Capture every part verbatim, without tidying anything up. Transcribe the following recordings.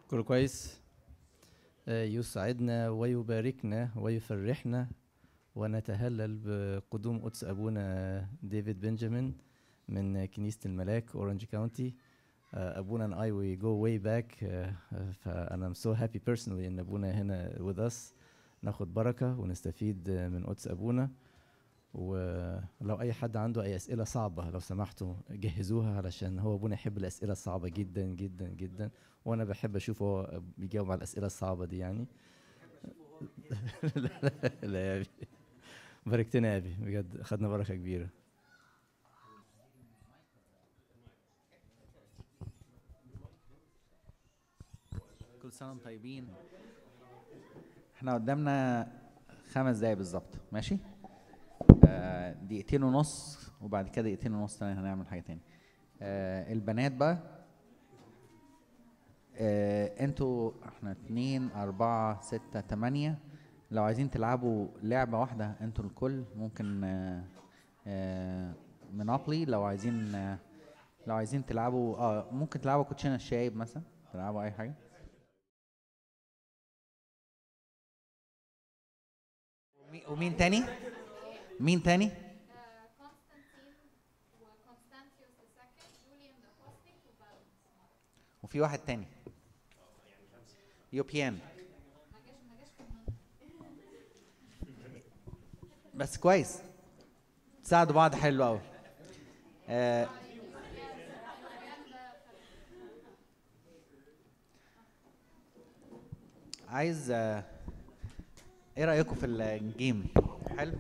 كله كويس. آه، يسعدنا ويباركنا ويفرحنا ونتهلل بقدوم قدس أبونا ديفيد بنجامين من كنيسة الملاك أورنج كاونتي. آه، أبونا and I we go way back. آه، آه، فأنا I'm so happy personally إن أبونا هنا with us ناخد بركة ونستفيد آه، من قدس أبونا. ولو أي حد عنده أي أسئلة صعبة لو سمحتوا جهزوها، علشان هو أبونا يحب الأسئلة الصعبة جدا جدا جدا، وأنا بحب أشوفه هو بيجاوب على الأسئلة الصعبة دي يعني. لا لا لا يا أبي، باركتنا يا أبي بجد، خدنا بركة كبيرة. كل سنة وانتم طيبين. احنا قدامنا خمس دقايق بالظبط، ماشي؟ آه دقيقتين ونص وبعد كده دقيقتين ونص تاني هنعمل حاجة تاني. آه البنات بقى، آه انتوا احنا اتنين اربعة ستة تمانية، لو عايزين تلعبوا لعبة واحدة انتوا الكل ممكن آه آه منابلي. لو عايزين آه لو عايزين تلعبوا اه ممكن تلعبوا كوتشينة الشايب مثلا، تلعبوا اي حاجة. ومي- ومين تاني؟ مين تاني؟ وفي واحد تاني يوبيان. بس كويس، تساعدوا بعض، حلو قوي. آه عايز آه ايه رايكم في الجيم؟ حلو،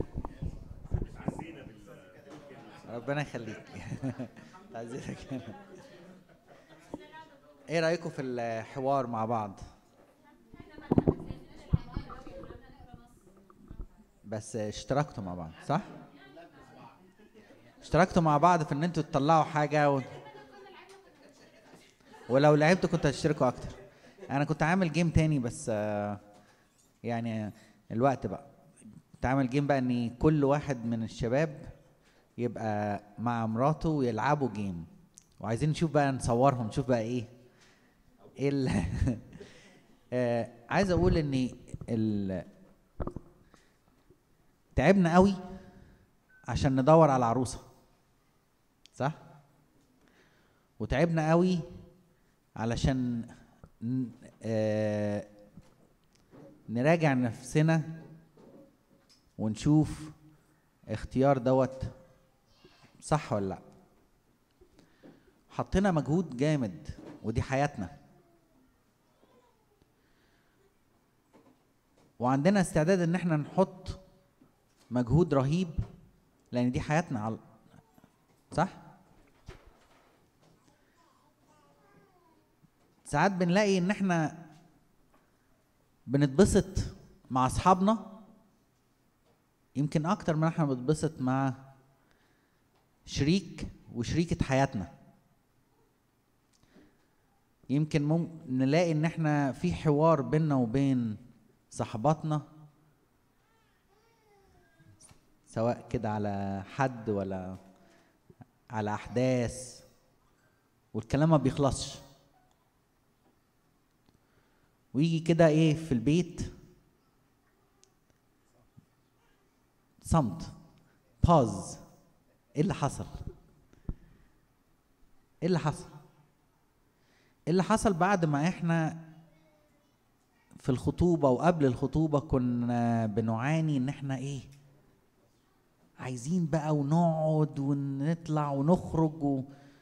ربنا يخليك. تعزيزك. ايه رايكم في الحوار مع بعض؟ بس اشتركتوا مع بعض صح؟ اشتركتوا مع بعض في ان انتوا تطلعوا حاجه و... ولو لعبتوا كنتوا هتشتركوا اكتر. انا كنت عامل جيم تاني بس آه يعني الوقت بقى. كنت عامل جيم بقى ان كل واحد من الشباب يبقى مع مراته ويلعبوا جيم، وعايزين نشوف بقى، نصورهم نشوف بقى ايه ايه ال... آه عايز اقول ان ال... تعبنا قوي عشان ندور على عروسه، صح؟ وتعبنا قوي علشان ن... آه نراجع نفسنا ونشوف اختيار دوت صح ولا لا. حطينا مجهود جامد ودي حياتنا، وعندنا استعداد ان احنا نحط مجهود رهيب لان دي حياتنا على صح. ساعات بنلاقي ان احنا بنتبسط مع اصحابنا يمكن اكتر من احنا بنتبسط مع شريك وشريكة حياتنا. يمكن مم... نلاقي ان احنا في حوار بيننا وبين صحباتنا، سواء كده على حد ولا على احداث، والكلام ما بيخلصش، ويجي كده ايه في البيت صمت، باز. ايه اللي حصل؟ ايه اللي حصل؟ ايه اللي حصل بعد ما احنا في الخطوبة وقبل الخطوبة كنا بنعاني ان احنا ايه، عايزين بقى ونقعد ونطلع ونخرج و...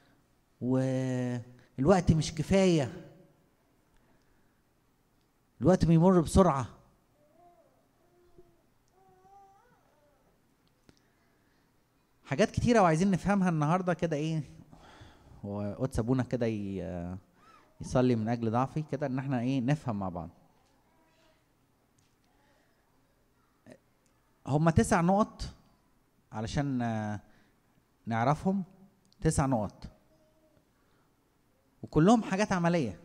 والوقت مش كفاية، الوقت بيمر بسرعة. حاجات كتيرة وعايزين نفهمها النهاردة كده ايه، وقدس ابونا كده يصلي من اجل ضعفي كده ان احنا ايه نفهم مع بعض. هما تسع نقط علشان نعرفهم، تسع نقط وكلهم حاجات عملية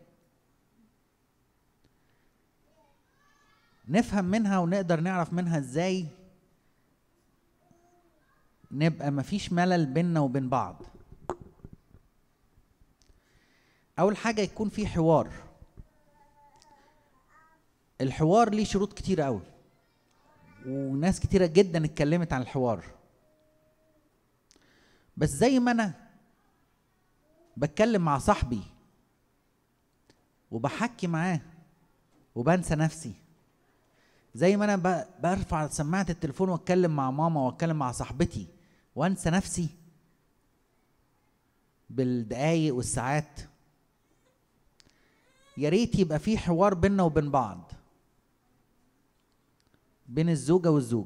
نفهم منها ونقدر نعرف منها ازاي نبقى مفيش ملل بيننا وبين بعض. اول حاجة يكون في حوار. الحوار ليه شروط كتيرة قوي، وناس كتيرة جدا اتكلمت عن الحوار. بس زي ما انا بتكلم مع صاحبي وبحكي معاه وبنسى نفسي، زي ما انا برفع سماعة التليفون واتكلم مع ماما واتكلم مع صاحبتي وانسى نفسي بالدقايق والساعات، يا ريت يبقى في حوار بيننا وبين بعض، بين الزوجة والزوج.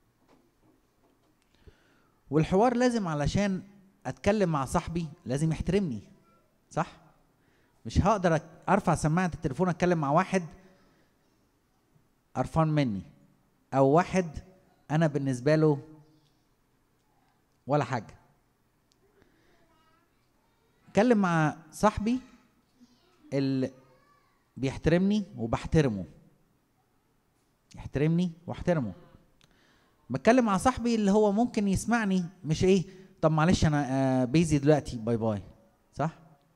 والحوار لازم، علشان اتكلم مع صاحبي لازم يحترمني، صح؟ مش هقدر ارفع سماعة التليفون اتكلم مع واحد قرفان مني، او واحد انا بالنسبة له ولا حاجة. اتكلم مع صاحبي اللي بيحترمني وبحترمه، يحترمني واحترمه. بتكلم مع صاحبي اللي هو ممكن يسمعني، مش ايه طب معلش انا آه بيزي دلوقتي باي باي، صح؟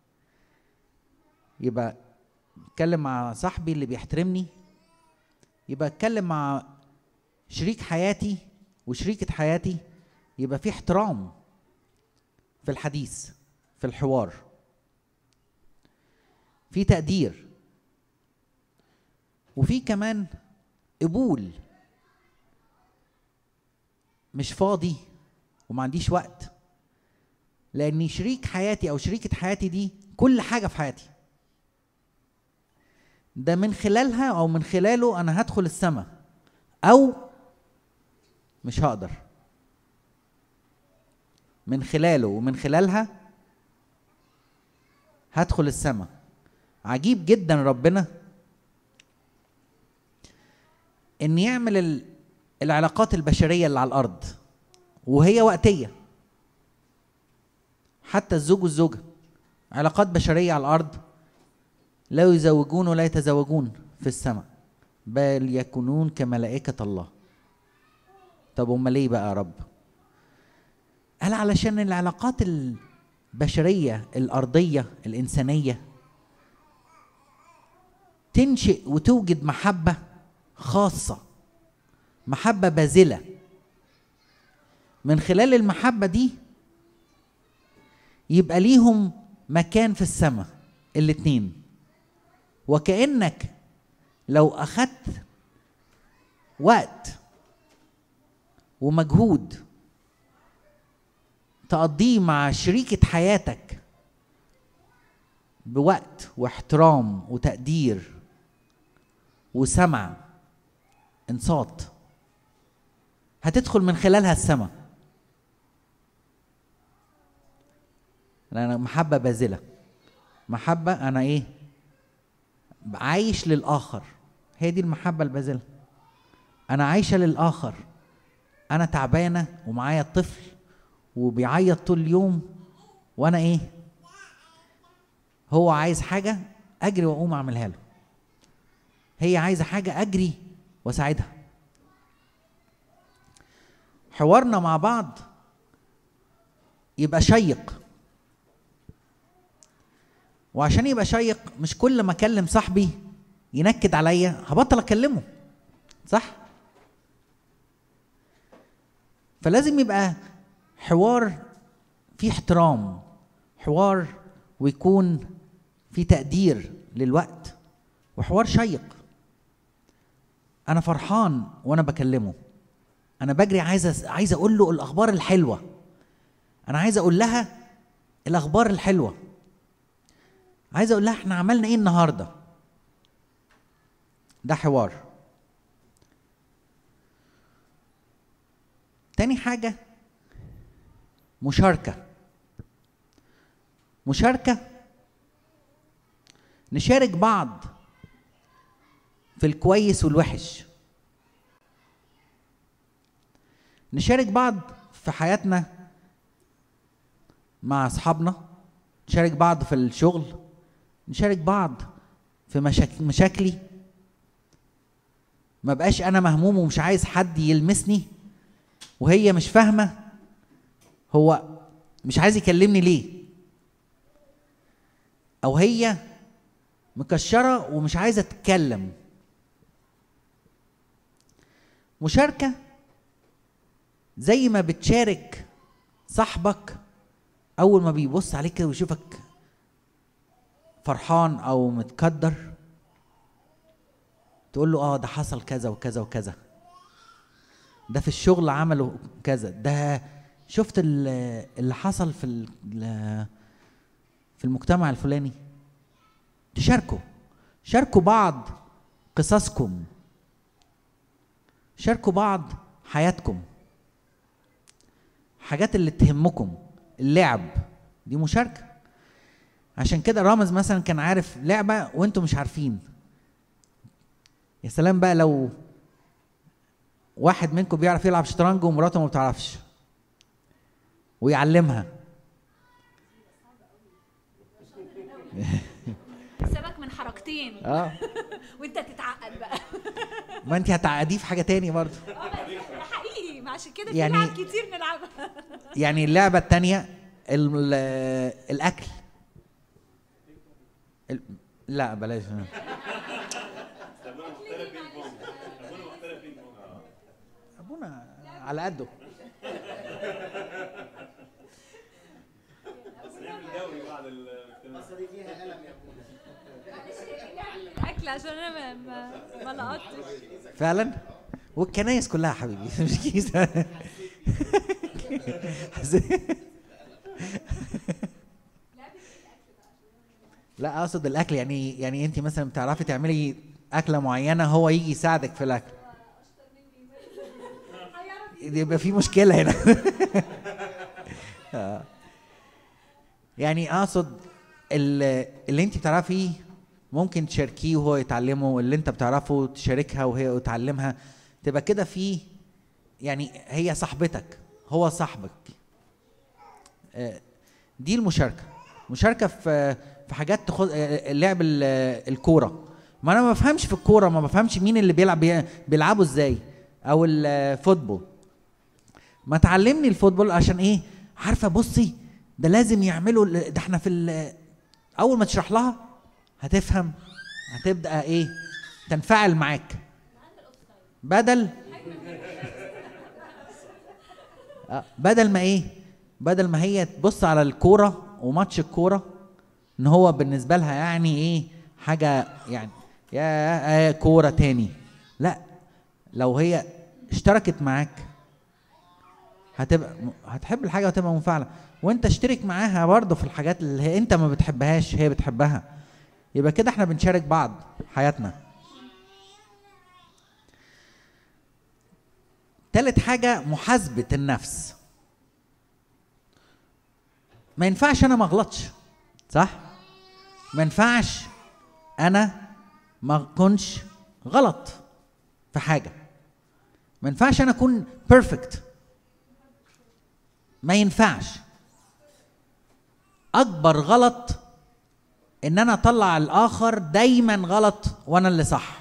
يبقى اتكلم مع صاحبي اللي بيحترمني، يبقى اتكلم مع شريك حياتي وشريكة حياتي، يبقى في احترام في الحديث، في الحوار، في تقدير، وفي كمان قبول. مش فاضي وما عنديش وقت، لأن شريك حياتي أو شريكة حياتي دي كل حاجة في حياتي، ده من خلالها أو من خلاله أنا هدخل السماء أو مش هقدر. من خلاله ومن خلالها هدخل السماء. عجيب جدا ربنا ان يعمل العلاقات البشرية اللي على الارض وهي وقتية. حتى الزوج والزوجة علاقات بشرية على الارض، لا يزوجون ولا يتزوجون في السماء بل يكونون كملائكة الله. طب امال ليه بقى يا رب؟ قال علشان العلاقات البشرية الارضية الانسانية تنشئ وتوجد محبة خاصة، محبة باذلة. من خلال المحبة دي يبقى ليهم مكان في السماء الاتنين. وكأنك لو أخدت وقت ومجهود تقضيه مع شريكة حياتك بوقت واحترام وتقدير وسمع انصات، هتدخل من خلالها السماء. لأن محبة باذلة، محبة أنا إيه؟ عايش للآخر. هي دي المحبة الباذلة. أنا عايشة للآخر. أنا تعبانة ومعايا الطفل وبيعيط طول اليوم، وأنا إيه؟ هو عايز حاجة أجري وأقوم أعملها له. هي عايزة حاجة أجري وأساعدها. حوارنا مع بعض يبقى شيق. وعشان يبقى شيق مش كل ما اكلم صاحبي ينكد عليا هبطل اكلمه، صح؟ فلازم يبقى حوار فيه احترام، حوار ويكون فيه تقدير للوقت، وحوار شيق. انا فرحان وانا بكلمه، انا بجري عايز عايز اقول له الاخبار الحلوه، انا عايز اقول لها الاخبار الحلوه، عايز اقول لها احنا عملنا ايه النهارده. ده حوار. تاني حاجه مشاركه. مشاركه نشارك بعض في الكويس والوحش، نشارك بعض في حياتنا مع اصحابنا، نشارك بعض في الشغل، نشارك بعض في مشاك... مشاكلي. ما بقاش انا مهموم ومش عايز حد يلمسني وهي مش فاهمه هو مش عايز يكلمني ليه، او هي مكشره ومش عايزه تتكلم. مشاركة زي ما بتشارك صاحبك اول ما بيبص عليك كده ويشوفك فرحان او متقدر، تقول له اه ده حصل كذا وكذا وكذا، ده في الشغل عملوا كذا، ده شفت اللي حصل في في المجتمع الفلاني. تشاركوا شاركوا بعض قصصكم، شاركوا بعض حياتكم، حاجات اللي تهمكم. اللعب دي مشاركة. عشان كده رامز مثلا كان عارف لعبة وانتم مش عارفين. يا سلام بقى لو واحد منكم بيعرف يلعب شطرنج ومراته ما بتعرفش ويعلمها. سبك من حركتين اه وانت تتعقد بقى. ما انت هتعقديه في حاجة تاني برضه. اه ده حقيقي، ما عشان كده يعني- في لعب كتير نلعبها. يعني اللعبة التانية ال- الأكل. ال- لا بلاش. أبونا على قده. الاكل عشان انا ما ما, ما لقطتش. فعلا والكنايس كلها حبيبي مش كيسة. لا اقصد الاكل، يعني يعني انت مثلا بتعرفي تعملي اكله معينه هو يجي يساعدك في الاكل، يبقى في مشكله هنا. يعني اقصد اللي, اللي انت بتعرفيه ممكن تشاركيه وهو يتعلمه، واللي انت بتعرفه تشاركها وهي تتعلمها، تبقى كده في يعني هي صاحبتك هو صاحبك. دي المشاركه. مشاركه في في حاجات تخص لعب الكوره. ما انا ما بفهمش في الكوره، ما بفهمش مين اللي بيلعب بيلعبوا ازاي، او الفوتبول. ما تعلمني الفوتبول عشان ايه؟ عارفه بصي ده لازم يعملوا، ده احنا في اول ما تشرح لها هتفهم، هتبدا ايه تنفعل معاك، بدل بدل ما ايه بدل ما هي تبص على الكوره وماتش الكوره ان هو بالنسبه لها يعني ايه حاجه، يعني يا كوره تاني. لا، لو هي اشتركت معاك هتبقى هتحب الحاجه وتبقى منفعله، وانت اشترك معاها برضه في الحاجات اللي هي انت ما بتحبهاش هي بتحبها، يبقى كده احنا بنشارك بعض حياتنا. تالت حاجه محاسبه النفس. ما ينفعش انا ما اغلطش، صح؟ ما ينفعش انا ما اكونش غلط في حاجه، ما ينفعش انا اكون بيرفكت، ما ينفعش. اكبر غلط ان انا اطلع الاخر دايما غلط وانا اللي صح.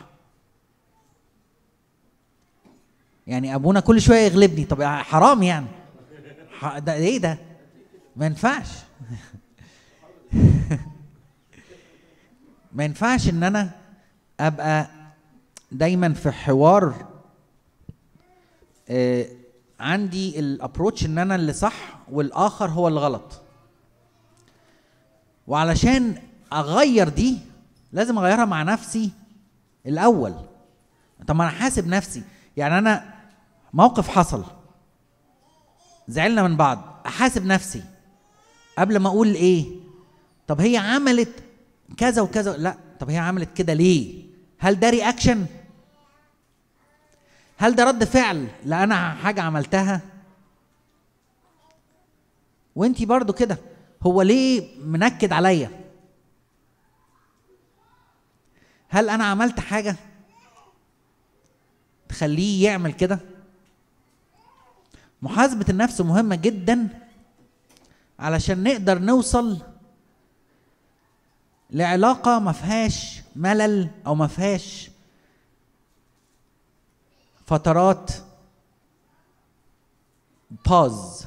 يعني ابونا كل شويه يغلبني، طب حرام يعني، ده ايه ده؟ ما ينفعش. ما ينفعش ان انا ابقى دايما في حوار آه عندي الابروتش ان انا اللي صح والاخر هو اللي غلط. وعلشان اغير دي لازم اغيرها مع نفسي الاول. طب ما انا حاسب نفسي، يعني انا موقف حصل زعلنا من بعض، احاسب نفسي قبل ما اقول ايه. طب هي عملت كذا وكذا، لا طب هي عملت كده ليه؟ هل ده رياكشن؟ هل ده رد فعل لأنا حاجة عملتها؟ وانتي برضو كده، هو ليه منكد عليا؟ هل أنا عملت حاجة تخليه يعمل كده؟ محاسبة النفس مهمة جدا علشان نقدر نوصل لعلاقة ما فيهاش ملل أو ما فيهاش فترات باز.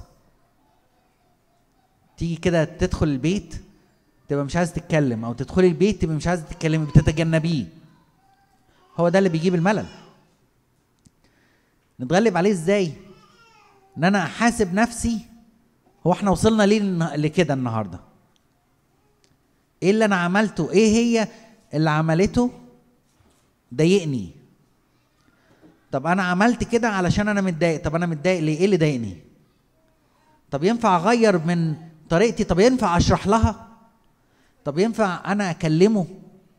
تيجي كده تدخل البيت تبقى مش عايز تتكلم، او تدخلي البيت تبقى مش عايز تتكلمي، بتتجنبيه. هو ده اللي بيجيب الملل. نتغلب عليه ازاي؟ ان انا احاسب نفسي، هو احنا وصلنا ليه لكده النهارده؟ ايه اللي انا عملته؟ ايه هي اللي عملته ضايقني؟ طب انا عملت كده علشان انا متضايق. طب انا متضايق ليه؟ ايه اللي ضايقني؟ طب ينفع اغير من طريقتي؟ طب ينفع اشرح لها؟ طب ينفع انا اكلمه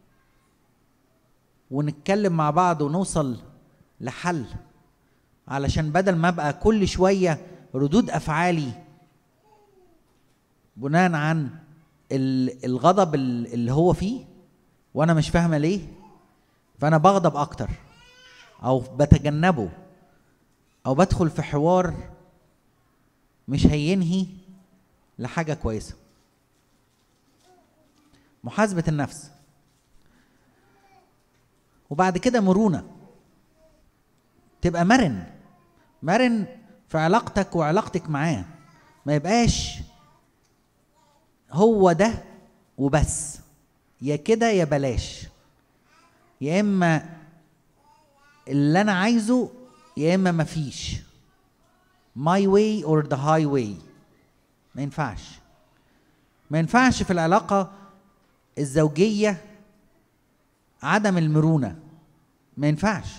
ونتكلم مع بعض ونوصل لحل، علشان بدل ما ابقى كل شويه ردود افعالي بناء عن الغضب اللي هو فيه وانا مش فاهمه ليه، فانا بغضب اكتر او بتجنبه او بدخل في حوار مش هينهي لحاجه كويسه. محاسبه النفس. وبعد كده مرونه، تبقى مرن مرن في علاقتك وعلاقتك معاه، ما يبقاش هو ده وبس، يا كده يا بلاش، يا اما اللي انا عايزه يا اما مفيش. my way or the highway. ما ينفعش ما ينفعش في العلاقة الزوجية عدم المرونة. ما ينفعش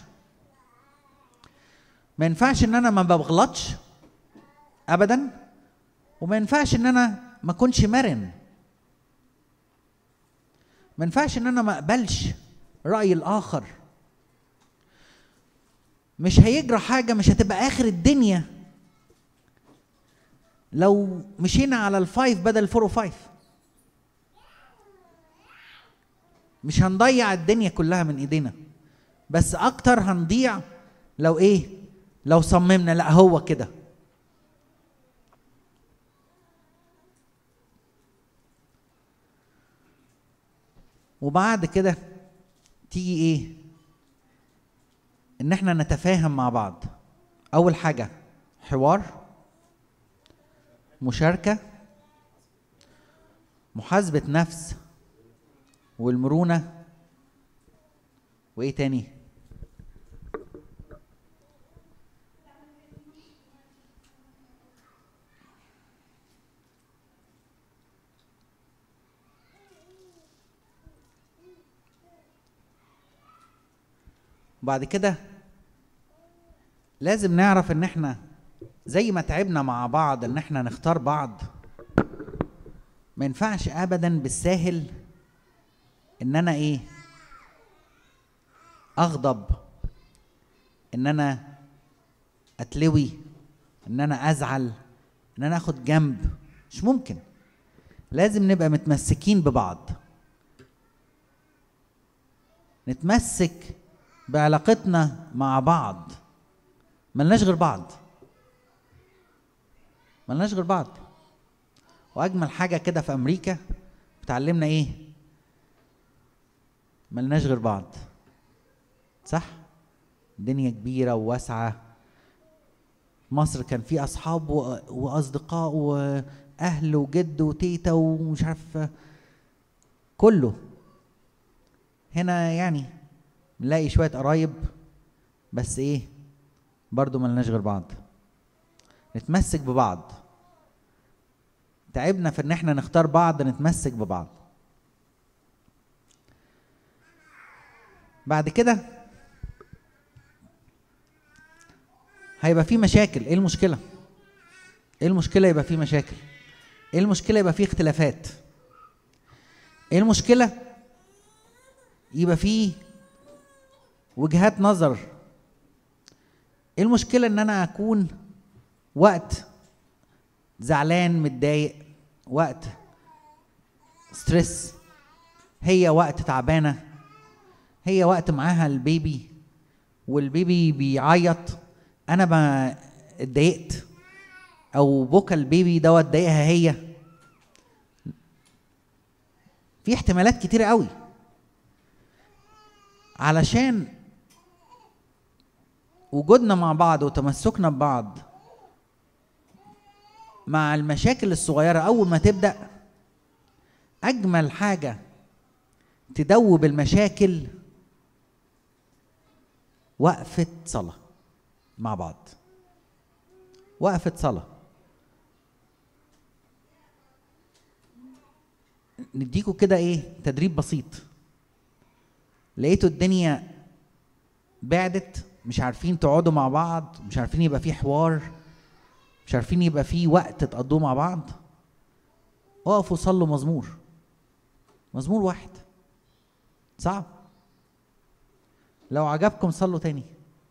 ما ينفعش ان انا ما بغلطش ابدا، وما ينفعش ان انا ما اكونش مرن. ما ينفعش ان انا ما اقبلش رأي الاخر. مش هيجرى حاجة، مش هتبقى اخر الدنيا لو مشينا على الفايف بدل الفور وفايف. مش هنضيع الدنيا كلها من ايدينا، بس اكتر هنضيع لو ايه؟ لو صممنا لا هو كده. وبعد كده تيجي ايه؟ ان احنا نتفاهم مع بعض. اول حاجة حوار، مشاركة، محاسبة نفس، والمرونة، وايه تاني؟ بعد كده لازم نعرف ان احنا زي ما تعبنا مع بعض ان احنا نختار بعض، ما ينفعش ابدا بالساهل ان انا ايه؟ اغضب، ان انا اتلوي، ان انا ازعل، ان انا اخد جنب. مش ممكن. لازم نبقى متمسكين ببعض، نتمسك بعلاقتنا مع بعض. ملناش غير بعض ملناش غير بعض واجمل حاجه كده في امريكا بتعلمنا ايه؟ ملناش غير بعض. صح؟ الدنيا كبيره وواسعه. مصر كان في اصحاب واصدقاء واهل وجد وتيتا ومش عارف كله. هنا يعني نلاقي شويه قرايب بس ايه؟ برضو ملناش غير بعض. نتمسك ببعض. تعبنا في ان احنا نختار بعض، نتمسك ببعض. بعد كده هيبقى في مشاكل. ايه المشكلة؟ ايه المشكلة يبقى في مشاكل؟ ايه المشكلة يبقى في اختلافات؟ ايه المشكلة يبقى في وجهات نظر؟ ايه المشكلة ان انا اكون وقت زعلان متضايق، وقت ستريس، هي وقت تعبانة، هي وقت معاها البيبي والبيبي بيعيط، انا ما اتضايقت، او بكى البيبي دوت ضايقها هي. في احتمالات كتيرة قوي. علشان وجودنا مع بعض وتمسكنا ببعض مع المشاكل الصغيرة أول ما تبدأ، أجمل حاجة تدوب المشاكل وقفة صلاة. مع بعض. وقفة صلاة. نديكوا كده ايه تدريب بسيط. لقيتوا الدنيا بعدت، مش عارفين تقعدوا مع بعض، مش عارفين يبقى في حوار، مش عارفين يبقى في وقت تقضوه مع بعض، وقفوا صلوا مزمور. مزمور واحد صعب. لو عجبكم صلوا تاني.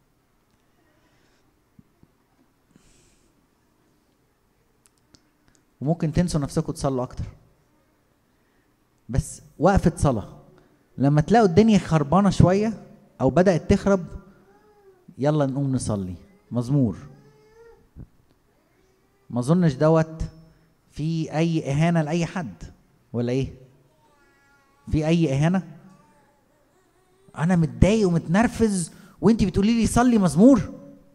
وممكن تنسوا نفسكم تصلوا اكتر. بس وقفة صلاة. لما تلاقوا الدنيا خربانة شوية او بدأت تخرب، يلا نقوم نصلي مزمور. ما اظنش دوت في اي اهانة لاي حد، ولا ايه؟ في اي اهانة؟ انا متضايق ومتنرفز وانتي بتقولي لي صلي مزمور؟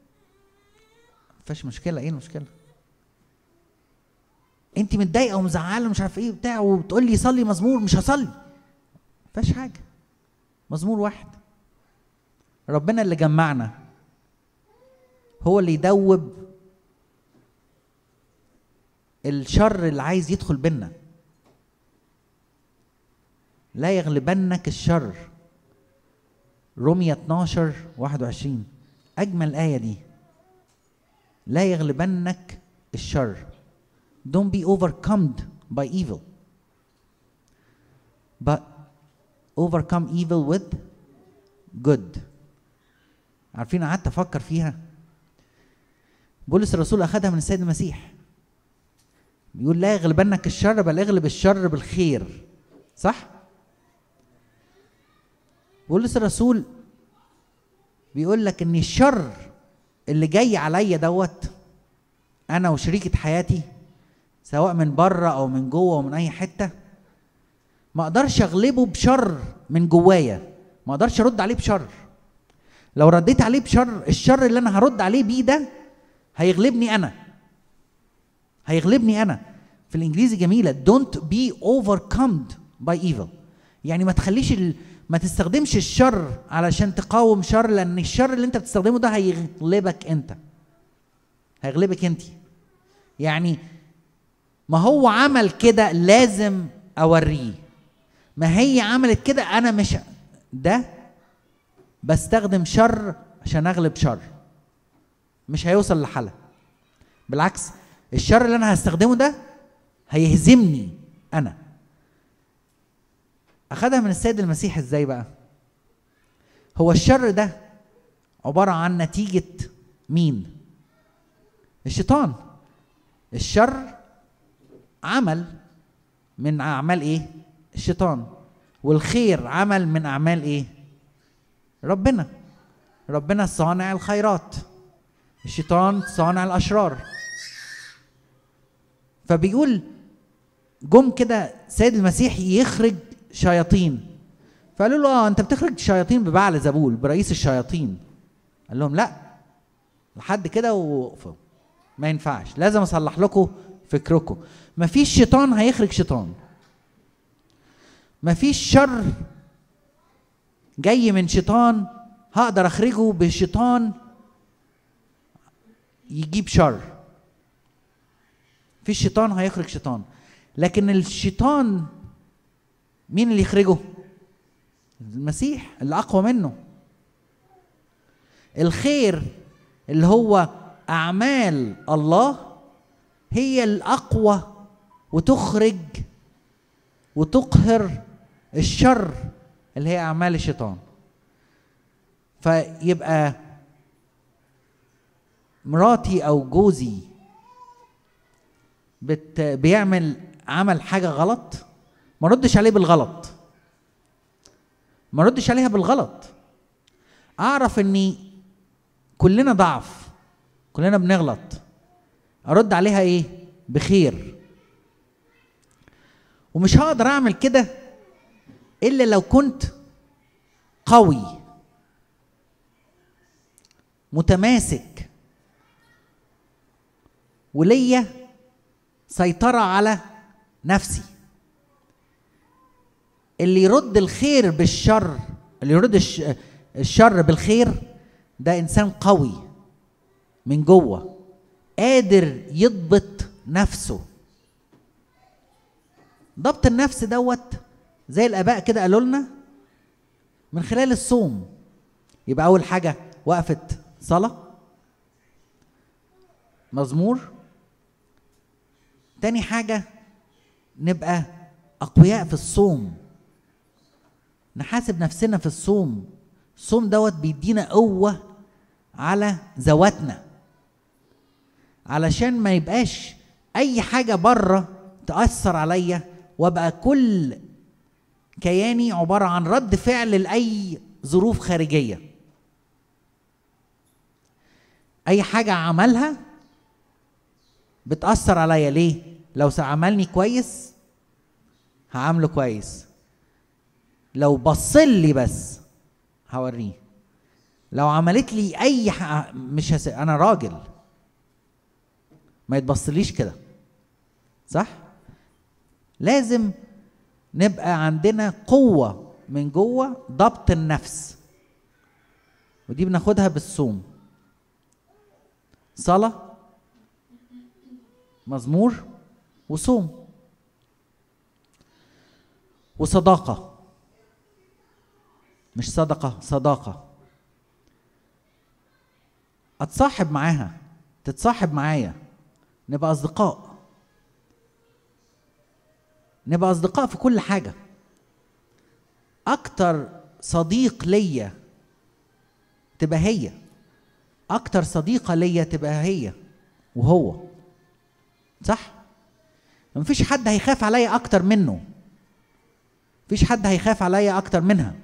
مفيش مشكلة. ايه المشكلة؟ انت متضايقه ومزعله ومش عارف ايه بتاع وبتقول لي صلي مزمور، مش هصلي. مفيش حاجه. مزمور واحد. ربنا اللي جمعنا هو اللي يدوب الشر اللي عايز يدخل بينا. لا يغلبنك الشر. رومية اتناشر واحد وعشرين. اجمل ايه دي. لا يغلبنك الشر. Don't be overcome by evil, but overcome evil with good. عارفين قعدت افكر فيها. بولس الرسول اخذها من السيد المسيح. بيقول لا يغلبنك الشر بل اغلب الشر بالخير. صح؟ بولس الرسول بيقول لك ان الشر اللي جاي عليا دوت انا وشريكة حياتي، سواء من بره او من جوه ومن اي حته، ما اقدرش اغلبه بشر من جوايا. ما اقدرش ارد عليه بشر. لو رديت عليه بشر، الشر اللي انا هرد عليه بيه ده هيغلبني انا. هيغلبني انا. في الانجليزي جميله don't be overcome by evil. يعني ما تخليش ال... ما تستخدمش الشر علشان تقاوم شر، لان الشر اللي انت بتستخدمه ده هيغلبك انت. هيغلبك انت. يعني ما هو عمل كده لازم اوريه. ما هي عملت كده انا مش ده بستخدم شر عشان اغلب شر. مش هيوصل لحل. بالعكس الشر اللي انا هستخدمه ده هيهزمني انا. اخدها من السيد المسيح ازاي بقى؟ هو الشر ده عبارة عن نتيجة مين؟ الشيطان. الشر عمل من اعمال ايه؟ الشيطان. والخير عمل من اعمال ايه؟ ربنا. ربنا صانع الخيرات، الشيطان صانع الاشرار. فبيقول جم كده سيد المسيح يخرج شياطين، فقالوا له اه انت بتخرج شياطين ببعل زبول برئيس الشياطين. قال لهم لا، لحد كده ووقفوا، ما ينفعش، لازم اصلح لكم فكركم. مفيش شيطان هيخرج شيطان. مفيش شر جاي من شيطان هقدر اخرجه بشيطان يجيب شر. في شيطان هيخرج شيطان، لكن الشيطان مين اللي يخرجه؟ المسيح اللي اقوى منه. الخير اللي هو اعمال الله هي الاقوى وتخرج وتقهر الشر اللي هي اعمال الشيطان. فيبقى مراتي او جوزي بت بيعمل عمل حاجه غلط، ما ردش عليه بالغلط، ما ردش عليها بالغلط. اعرف اني كلنا ضعف، كلنا بنغلط، ارد عليها ايه؟ بخير. ومش هقدر اعمل كده الا لو كنت قوي متماسك وليا سيطرة على نفسي. اللي يرد الخير بالشر، اللي يرد الشر بالخير، ده انسان قوي من جوه قادر يضبط نفسه. ضبط النفس دوت زي الآباء كده قالوا لنا من خلال الصوم. يبقى أول حاجة وقفة صلاة، مزمور. تاني حاجة نبقى أقوياء في الصوم، نحاسب نفسنا في الصوم. الصوم دوت بيدينا قوة على ذواتنا، علشان ما يبقاش أي حاجة بره تأثر عليا، وابقى كل كياني عبارة عن رد فعل لأي ظروف خارجية. أي حاجة عملها بتأثر عليا. ليه؟ لو عملني كويس هعمله كويس، لو بصلي بس هوريه، لو عملت لي أي حاجة مش هس... أنا راجل ما يتبصليش كده، صح؟ لازم نبقى عندنا قوة من جوه ضبط النفس، ودي بناخدها بالصوم. صلاة، مزمور، وصوم، وصداقة. مش صدقة، صداقة. اتصاحب معاها، تتصاحب معايا، نبقى أصدقاء. نبقى أصدقاء في كل حاجة. أكتر صديق ليا تبقى هي، أكتر صديقة ليا تبقى هي وهو، صح؟ مفيش حد هيخاف عليا أكتر منه، مفيش حد هيخاف عليا أكتر منها.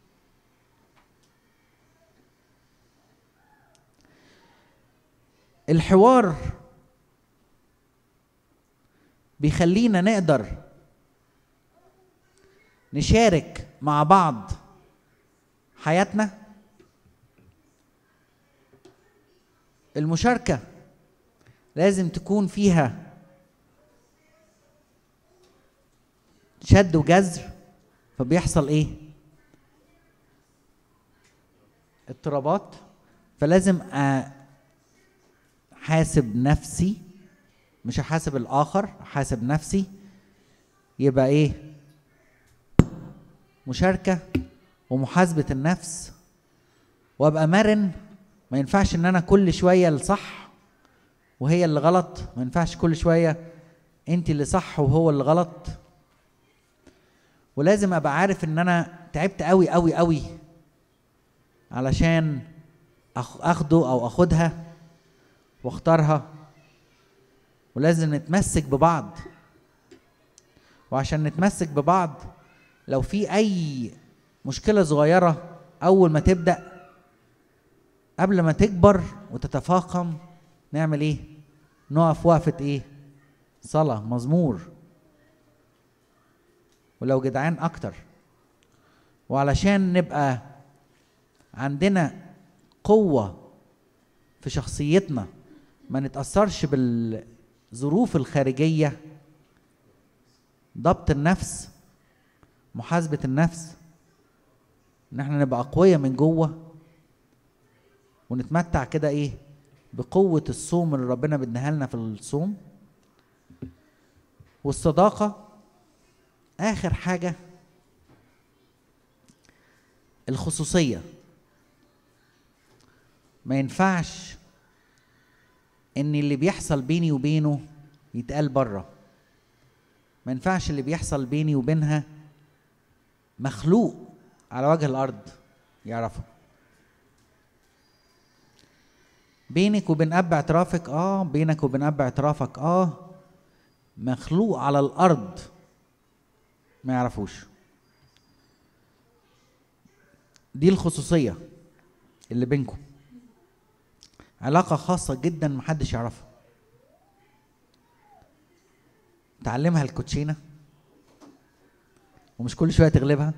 الحوار بيخلينا نقدر نشارك مع بعض حياتنا. المشاركة لازم تكون فيها شد وجذر، فبيحصل ايه؟ اضطرابات. فلازم احاسب نفسي، مش احاسب الاخر، احاسب نفسي. يبقى ايه؟ مشاركة ومحاسبة النفس، وابقى مرن. ما ينفعش ان انا كل شوية الصح وهي اللي غلط، ما ينفعش كل شوية انت اللي صح وهو اللي غلط. ولازم ابقى عارف ان انا تعبت قوي قوي قوي علشان اخده او اخدها واختارها. ولازم نتمسك ببعض، وعشان نتمسك ببعض لو في اي مشكلة صغيرة اول ما تبدأ، قبل ما تكبر وتتفاقم، نعمل ايه؟ نقف وقفة ايه؟ صلاة، مزمور، ولو جدعان اكتر. وعلشان نبقى عندنا قوة في شخصيتنا، ما نتأثرش بالظروف الخارجية. ضبط النفس، محاسبة النفس، ان احنا نبقى اقوياء من جوه، ونتمتع كده ايه؟ بقوة الصوم اللي ربنا بيديها لنا في الصوم. والصداقة اخر حاجة، الخصوصية. ما ينفعش ان اللي بيحصل بيني وبينه يتقال بره. ما ينفعش اللي بيحصل بيني وبينها مخلوق على وجه الارض يعرفه. بينك وبين اب اعترافك اه بينك وبين اب اعترافك اه مخلوق على الارض ما يعرفوش. دي الخصوصية اللي بينكم، علاقة خاصة جدا محدش يعرفها. تعلمها الكوتشينة ومش كل شوية تغلبها،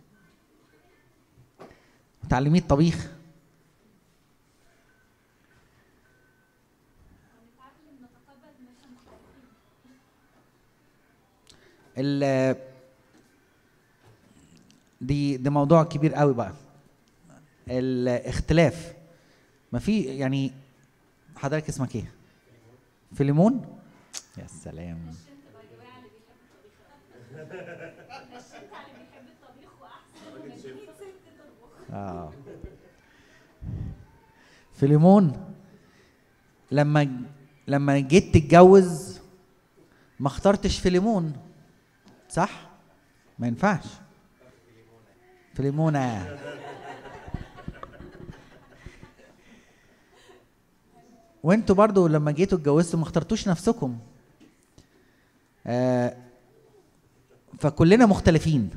وتعلميه الطبيخ. ال دي ده موضوع كبير قوي بقى. الاختلاف، ما في يعني حضرتك اسمك ايه؟ فيليمون؟ يا سلام. اه فيليمون، لما لما جيت تتجوز ما اخترتش فيليمون، صح؟ ما ينفعش. فيليمونة. وانتوا برضو لما جيتوا اتجوزتوا ما اخترتوش نفسكم. آه فكلنا مختلفين،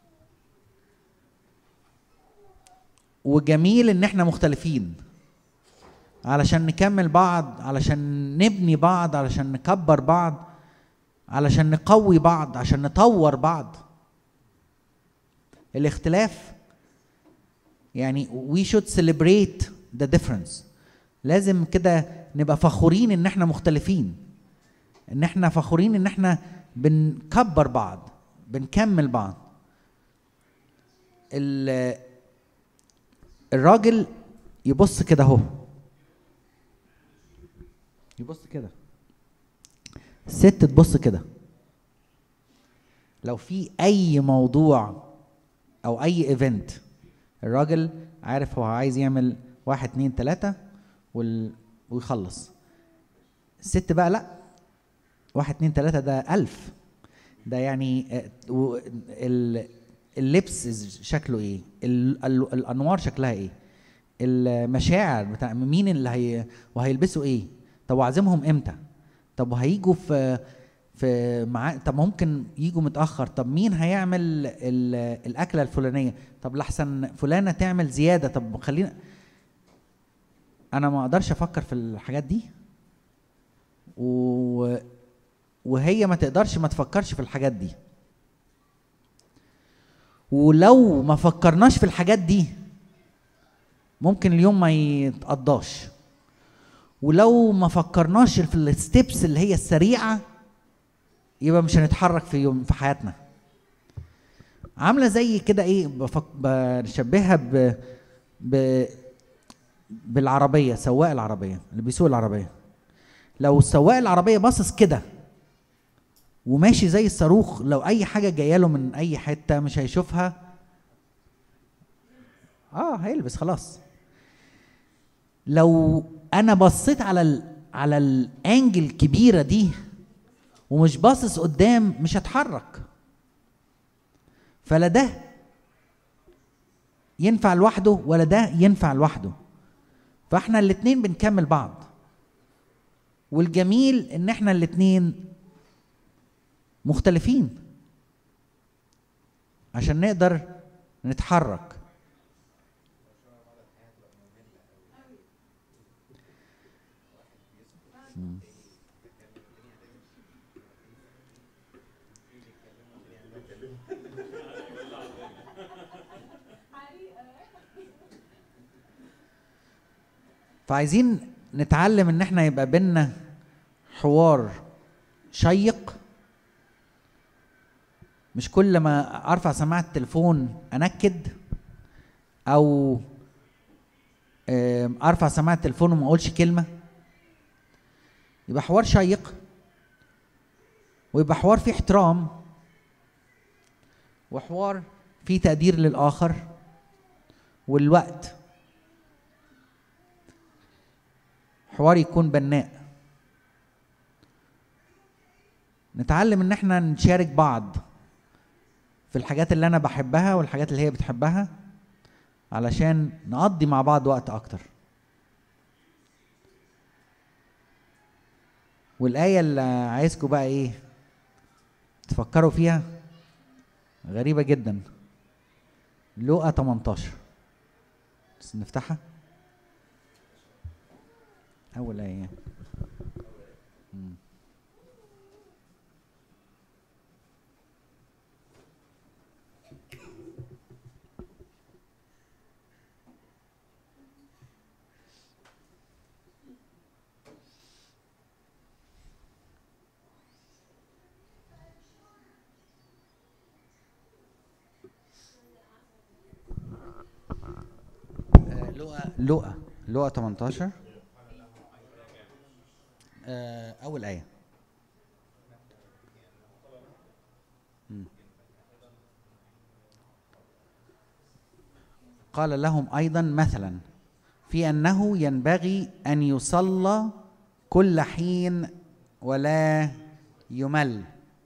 وجميل ان احنا مختلفين علشان نكمل بعض، علشان نبني بعض، علشان نكبر بعض، علشان نقوي بعض، عشان نطور بعض. الاختلاف يعني we should celebrate the difference. لازم كده نبقى فخورين ان احنا مختلفين، ان احنا فخورين ان احنا بنكبر بعض، بنكمل بعض. الراجل يبص كده اهو، يبص كده، الست تبص كده. لو في اي موضوع او اي ايفنت، الراجل عارف هو عايز يعمل واحد اتنين تلاتة وال... ويخلص. الست بقى لا، واحد اتنين تلاتة ده ألف. ده يعني اللبس شكله ايه، الانوار شكلها ايه، المشاعر بتاع مين اللي هي وهيلبسوا ايه، طب وعزمهم امتى، طب وهيجوا في في مع طب ممكن يجوا متاخر، طب مين هيعمل الاكله الفلانيه، طب لحسن فلانه تعمل زياده، طب خلينا. انا ما اقدرش افكر في الحاجات دي، و... وهي ما تقدرش ما تفكرش في الحاجات دي. ولو ما فكرناش في الحاجات دي ممكن اليوم ما يتقضاش. ولو ما فكرناش في الستيبس اللي هي السريعه يبقى مش هنتحرك في يوم في حياتنا. عامله زي كده ايه، بفك... بشبهها ب... ب... بالعربيه، سواق العربيه اللي بيسوق العربيه. لو سواق العربيه باصص كده وماشي زي الصاروخ، لو اي حاجه جايه له من اي حته مش هيشوفها، اه هيلبس خلاص. لو انا بصيت على ال على الانجل الكبيره دي ومش باصص قدام مش هتحرك. فلا ده ينفع لوحده ولا ده ينفع لوحده، فاحنا الاتنين بنكمل بعض. والجميل ان احنا الاتنين مختلفين عشان نقدر نتحرك. فعايزين نتعلم ان احنا يبقى بينا حوار شيق، مش كل ما ارفع سماعة التليفون انكد، او ارفع سماعة التليفون وما اقولش كلمة. يبقى حوار شيق، ويبقى حوار فيه احترام، وحوار فيه تقدير للآخر والوقت. حوار يكون بناء. نتعلم ان احنا نشارك بعض في الحاجات اللي انا بحبها والحاجات اللي هي بتحبها علشان نقضي مع بعض وقت اكتر. والآية اللي عايزكم بقى ايه تفكروا فيها غريبة جدا، لوقا تمنتاشر، بس نفتحها أول آية. مم. لوقا لوقا لوقا تمنتاشر. آه اول ايه. م. قال لهم ايضا مثلا في انه ينبغي ان يصلى كل حين ولا يمل.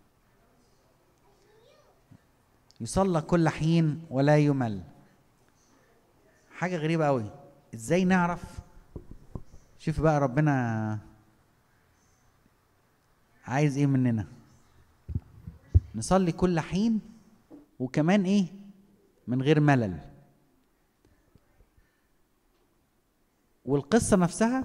يصلى كل حين ولا يمل. حاجة غريبة قوي. ازاي نعرف؟ شوف بقى ربنا عايز ايه مننا. نصلي كل حين وكمان ايه؟ من غير ملل. والقصة نفسها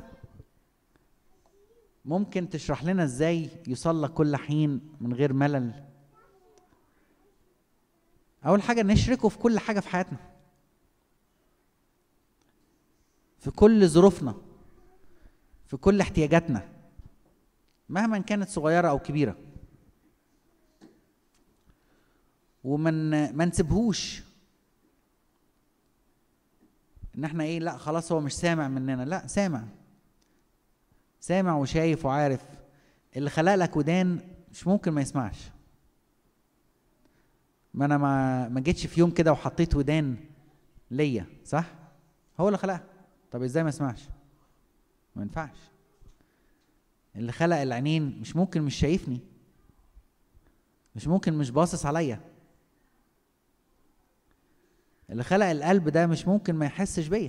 ممكن تشرح لنا ازاي يصلى كل حين من غير ملل. اول حاجة نشركه في كل حاجة في حياتنا، في كل ظروفنا، في كل احتياجاتنا مهما كانت صغيرة او كبيرة. ومن ما نسيبهوش ان احنا ايه، لا خلاص هو مش سامع مننا. لا، سامع سامع وشايف وعارف. اللي خلق لك ودان مش ممكن ما يسمعش. ما انا ما ما جيتش في يوم كده وحطيت ودان ليا، صح؟ هو اللي خلقها. طب ازاي ما يسمعش؟ ما ينفعش. اللي خلق العينين مش ممكن مش شايفني، مش ممكن مش باصص عليا. اللي خلق القلب ده مش ممكن ما يحسش بيا.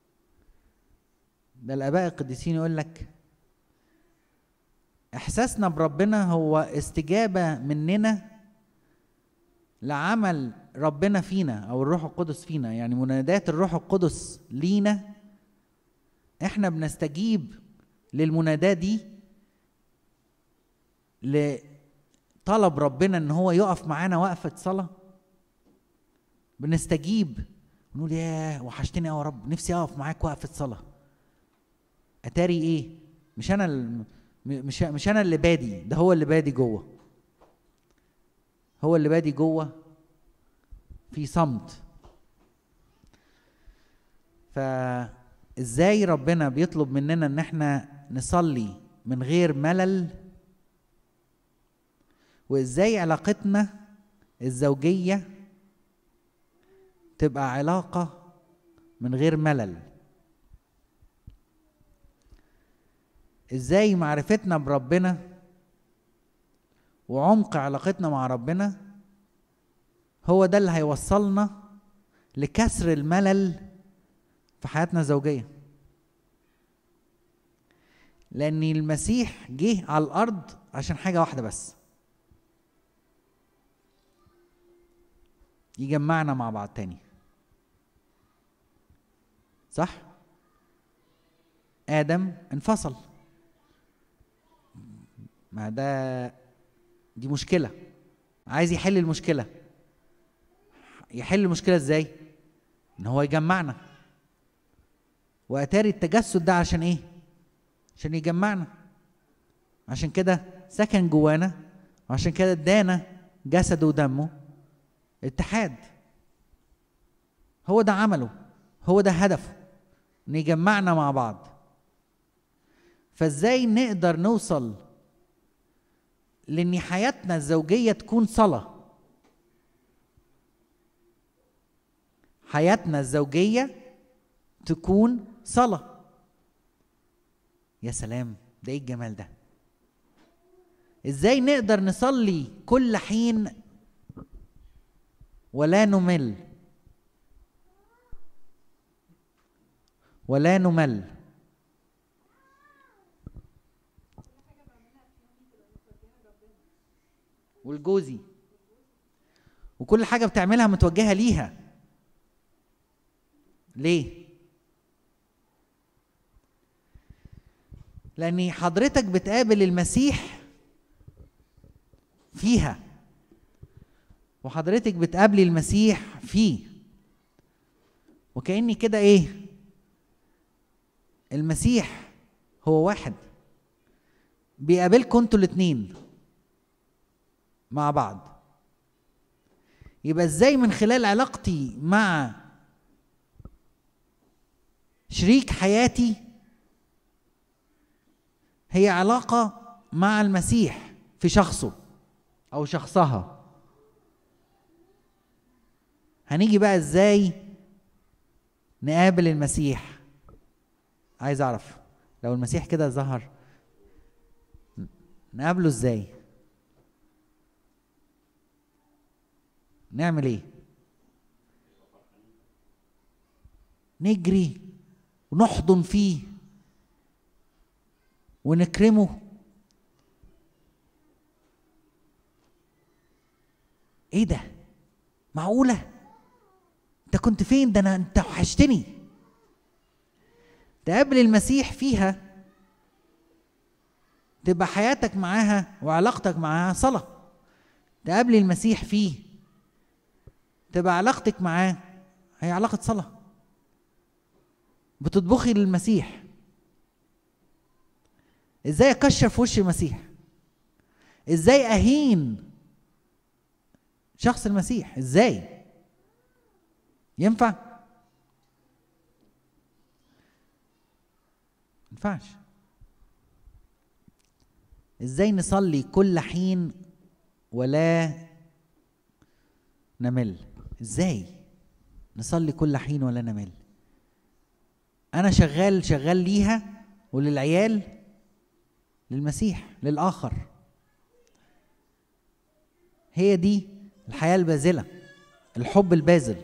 ده الآباء القديسين يقول لك إحساسنا بربنا هو استجابة مننا لعمل ربنا فينا أو الروح القدس فينا. يعني منادات الروح القدس لينا إحنا بنستجيب للمناداة دي، لطلب ربنا إن هو يقف معانا وقفة صلاة. بنستجيب ونقول ياه وحشتني يا رب، نفسي اقف معاك وقفة صلاة. اتاري ايه؟ مش انا ال... مش مش انا اللي بادي، ده هو اللي بادي جوه. هو اللي بادي جوه في صمت. فازاي ربنا بيطلب مننا ان احنا نصلي من غير ملل؟ وازاي علاقتنا الزوجية تبقى علاقة من غير ملل؟ ازاي معرفتنا بربنا وعمق علاقتنا مع ربنا هو ده اللي هيوصلنا لكسر الملل في حياتنا الزوجية. لأن المسيح جه على الأرض عشان حاجة واحدة بس، يجمعنا مع بعض تاني، صح؟ آدم انفصل، ما ده دي مشكلة، عايز يحل المشكلة. يحل المشكلة ازاي؟ ان هو يجمعنا. واتاري التجسد ده عشان ايه؟ عشان يجمعنا. عشان كده سكن جوانا، وعشان كده ادانا جسده ودمه اتحاد. هو ده عمله، هو ده هدفه، ان يجمعنا مع بعض. فازاي نقدر نوصل لان حياتنا الزوجية تكون صلاة؟ حياتنا الزوجية تكون صلاة. يا سلام، ده ايه الجمال ده! ازاي نقدر نصلي كل حين ولا نمل؟ ولا نمل. والجوزي وكل حاجة بتعملها متوجهة ليها. ليه؟ لأن حضرتك بتقابل المسيح فيها، وحضرتك بتقابلي المسيح فيه. وكأني كده ايه، المسيح هو واحد بيقابلكم انتوا الاتنين مع بعض. يبقى ازاي من خلال علاقتي مع شريك حياتي هي علاقة مع المسيح في شخصه أو شخصها. هنيجي بقى إزاي نقابل المسيح؟ عايز أعرف لو المسيح كده ظهر نقابله إزاي؟ نعمل إيه؟ نجري ونحضن فيه ونكرمه؟ ايه ده؟ معقولة؟ انت كنت فين؟ ده انا انت وحشتني. تقابل المسيح فيها تبقى حياتك معاها وعلاقتك معاها صلاة. تقابل المسيح فيه تبقى علاقتك معاه هي علاقة صلاة. بتطبخي للمسيح. ازاي اكشر في وش المسيح؟ ازاي اهين شخص المسيح؟ ازاي ينفع؟ ينفعش. ازاي نصلي كل حين ولا نمل؟ ازاي نصلي كل حين ولا نمل؟ انا شغال شغال ليها وللعيال، للمسيح، للآخر. هي دي الحياة الباذلة، الحب الباذل.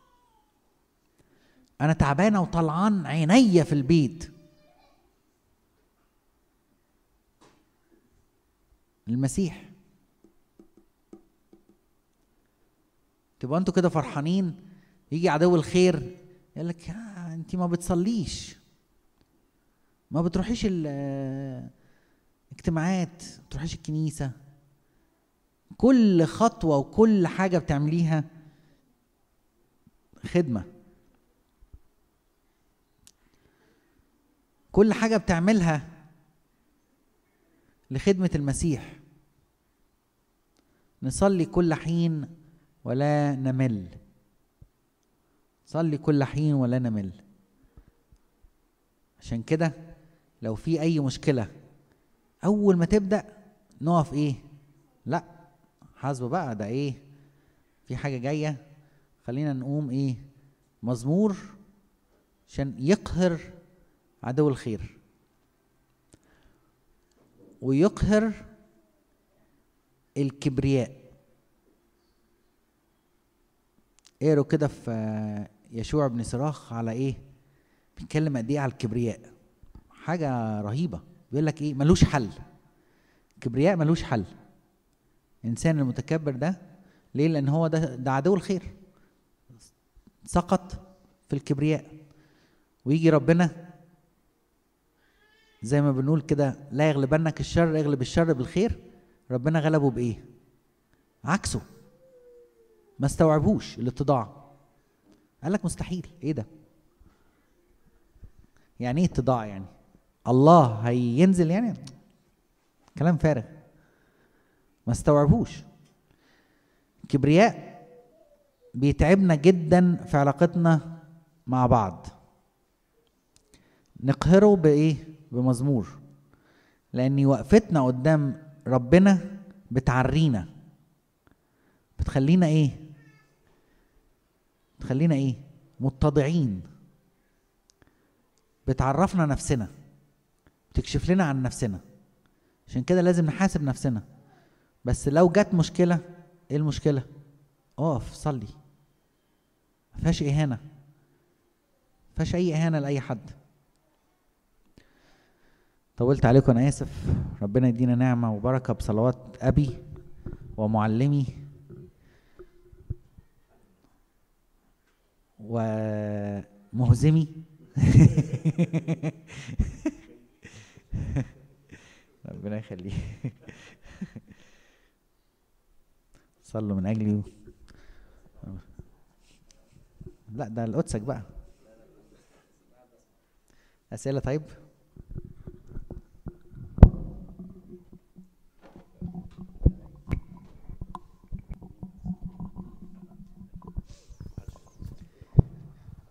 أنا تعبانة وطلعان عينيا في البيت، المسيح. تبقى انتوا كده فرحانين، يجي عدو الخير يقول لك آه انت ما بتصليش، ما بتروحيش الاجتماعات، ما بتروحيش الكنيسة. كل خطوة وكل حاجة بتعمليها خدمة. كل حاجة بتعملها لخدمة المسيح. نصلي كل حين ولا نمل. صلي كل حين ولا نمل. عشان كده لو في أي مشكلة أول ما تبدأ نقف إيه؟ لا حاسبه بقى، ده إيه؟ في حاجة جاية، خلينا نقوم إيه؟ مزمور عشان يقهر عدو الخير ويقهر الكبرياء. اقروا كده في يشوع بن صراخ على ايه؟ بيتكلم قد ايه على الكبرياء. حاجه رهيبه. بيقول لك ايه؟ ملوش حل. الكبرياء ملوش حل. الانسان المتكبر ده ليه؟ لان هو ده ده عدو الخير، سقط في الكبرياء. ويجي ربنا زي ما بنقول كده، لا يغلبنك الشر، اغلب الشر بالخير. ربنا غلبه بايه؟ عكسه. ما استوعبوش الاتضاع. قال لك مستحيل. ايه ده؟ يعني ايه اتضاع؟ يعني الله هينزل؟ يعني كلام فارغ. ما استوعبوش. الكبرياء بيتعبنا جدا في علاقتنا مع بعض. نقهره بايه؟ بمزمور. لان وقفتنا قدام ربنا بتعرينا، بتخلينا ايه؟ بتخلينا ايه؟ متضعين. بتعرفنا نفسنا، بتكشف لنا عن نفسنا. عشان كده لازم نحاسب نفسنا. بس لو جت مشكلة، ايه المشكلة؟ اقف صلي. ما فيهاش اهانة، ما فيهاش اي اهانة لاي حد. طولت عليكم، انا اسف. ربنا يدينا نعمة وبركة بصلوات ابي ومعلمي ومهزمي ربنا يخليه. صلوا من اجلي. لا ده القدسك بقى. اسئله؟ طيب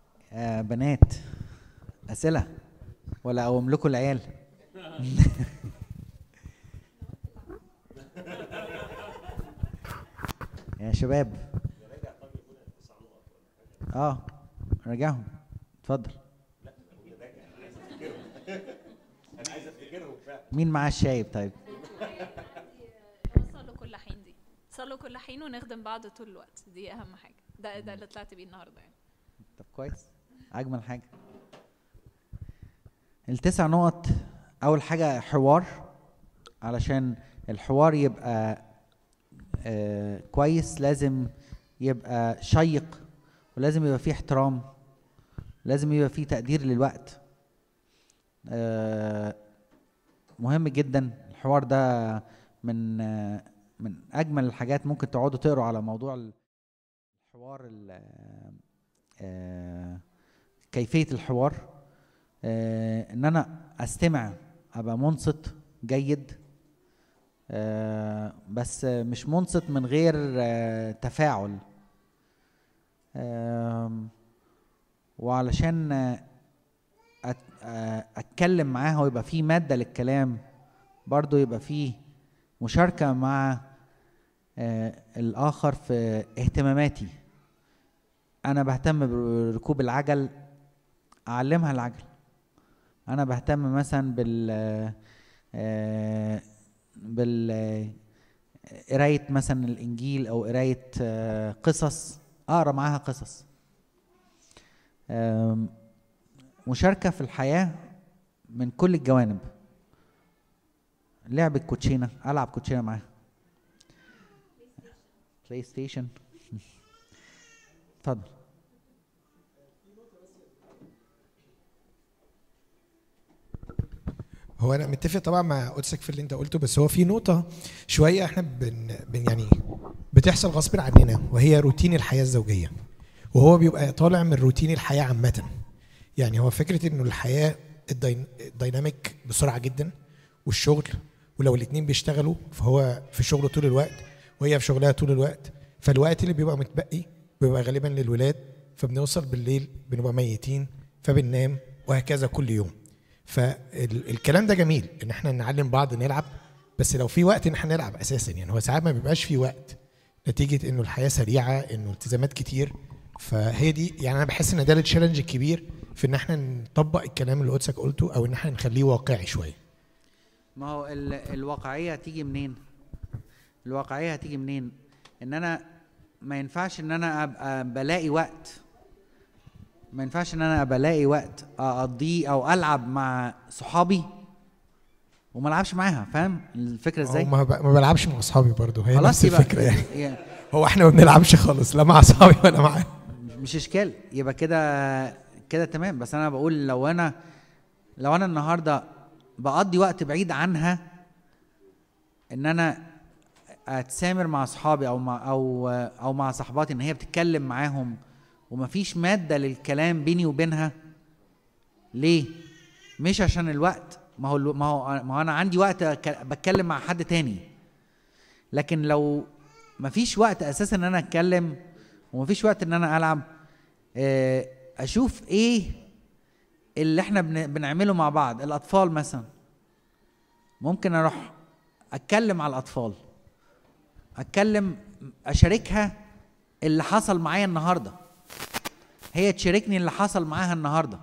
يا بنات، اسئله ولا اقوم لكم العيال؟ يا شباب. اه راجعهم، اتفضل. انا عايز افتكرهم فعلا. مين معاه الشايب طيب؟ صلوا كل حين، دي صلوا كل حين ونخدم بعض طول الوقت، دي اهم حاجه. ده ده اللي طلعت بيه النهارده يعني. طب كويس، اجمل حاجه. التسع نقط، اول حاجه حوار، علشان الحوار يبقى آه كويس لازم يبقى شيق، ولازم يبقى فيه احترام، لازم يبقى فيه تقدير للوقت. آه مهم جدا الحوار ده، من آه من اجمل الحاجات. ممكن تقعدوا تقروا على موضوع الحوار، آه كيفية الحوار، آه ان انا استمع، ابقى منصت جيد، آه بس مش منصت من غير آه تفاعل. آه وعلشان أت اتكلم معاه ويبقى فيه مادة للكلام، برضو يبقى فيه مشاركة مع آه الاخر في اهتماماتي. انا بهتم بركوب العجل، اعلمها العجل. انا بهتم مثلا بال آه بال قرايه مثلا الانجيل، او قرايه آه قصص، اقرا معاها قصص. مشاركه في الحياه من كل الجوانب. لعب الكوتشينه، العب كوتشينه معاها. بلاي ستيشن. اتفضل. هو انا متفق طبعا مع قدسك في اللي انت قلته، بس هو في نقطه شويه احنا بن, بن يعني بتحصل غصب عننا، وهي روتين الحياه الزوجيه، وهو بيبقى طالع من روتين الحياه عامه. يعني هو فكره انه الحياه الدين الديناميك بسرعه جدا، والشغل، ولو الاثنين بيشتغلوا فهو في شغله طول الوقت وهي في شغلها طول الوقت، فالوقت اللي بيبقى متبقي بيبقى غالبا للولاد، فبنوصل بالليل بنبقى ميتين فبننام، وهكذا كل يوم. فالكلام ده جميل ان احنا نعلم بعض نلعب، بس لو في وقت ان احنا نلعب اساسا. يعني هو ساعات ما بيبقاش في وقت نتيجه انه الحياه سريعه، انه التزامات كتير. فهي دي يعني انا بحس ان ده التشالنج الكبير في ان احنا نطبق الكلام اللي قدسك قلته، او ان احنا نخليه واقعي شويه. ما هو الواقعيه هتيجي منين؟ الواقعيه هتيجي منين؟ ان انا ما ينفعش ان انا ابقى بلاقي وقت ما ينفعش ان انا ابقى الاقي وقت اقضيه او العب مع صحابي وما العبش معاها. فاهم الفكره ازاي؟ ما, ب... ما بلعبش مع اصحابي برضه، هي خلاص نفس الفكره يعني. يعني هو احنا ما بنلعبش خالص لا مع اصحابي ولا معاهم. مش اشكال، يبقى كده كده تمام. بس انا بقول لو انا لو انا النهارده بقضي وقت بعيد عنها، ان انا اتسامر مع اصحابي او مع او او مع صحباتي ان هي بتتكلم معاهم ومفيش ماده للكلام بيني وبينها. ليه؟ مش عشان الوقت، ما هو ما هو ما هو انا عندي وقت بتكلم مع حد تاني. لكن لو مفيش وقت اساسا ان انا اتكلم ومفيش وقت ان انا العب، اشوف ايه اللي احنا بنعمله مع بعض. الاطفال مثلا، ممكن اروح اتكلم على الاطفال، اتكلم اشاركها اللي حصل معايا النهارده، هي تشاركني اللي حصل معاها النهارده.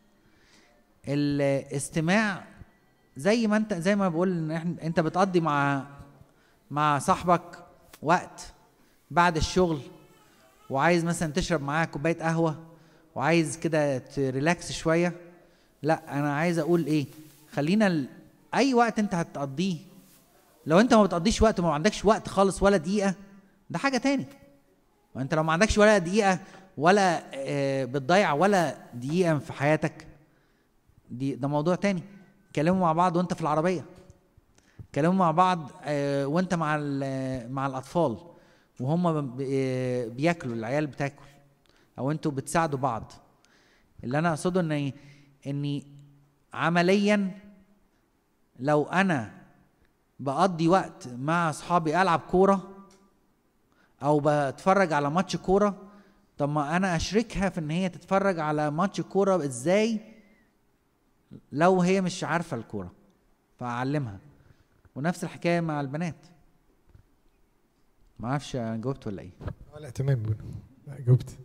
الاستماع زي ما انت زي ما بقول ان احنا انت بتقضي مع مع صاحبك وقت بعد الشغل، وعايز مثلا تشرب معاه كوبايه قهوه وعايز كده تريلاكس شويه. لا، انا عايز اقول ايه، خلينا ال... اي وقت انت هتقضيه، لو انت ما بتقضيش وقت وما عندكش وقت خالص ولا دقيقه، ده حاجه تاني. وانت لو ما عندكش ولا دقيقه ولا آه بتضيع ولا دقيقه في حياتك، دي ده موضوع تاني. كلموا مع بعض وانت في العربيه، كلموا مع بعض آه وانت مع مع الاطفال وهم بياكلوا، العيال بتاكل، او انتوا بتساعدوا بعض. اللي انا اقصده ان اني عمليا لو انا بقضي وقت مع اصحابي العب كوره او بتفرج على ماتش كوره، طب ما انا اشركها في ان هي تتفرج على ماتش كوره ازاي لو هي مش عارفه الكوره، فاعلمها. ونفس الحكايه مع البنات. ما اعرفش جاوبت ولا ايه. اه لا تمام بونو، لا جاوبت.